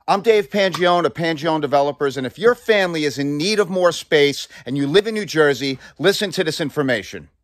I'm Dave Pangione of Pangione Developers, and if your family is in need of more space and you live in New Jersey, listen to this information.